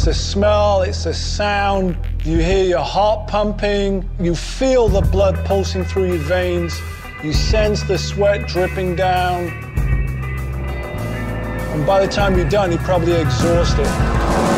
It's a smell, it's a sound. You hear your heart pumping. You feel the blood pulsing through your veins. You sense the sweat dripping down. And by the time you're done, you're probably exhausted.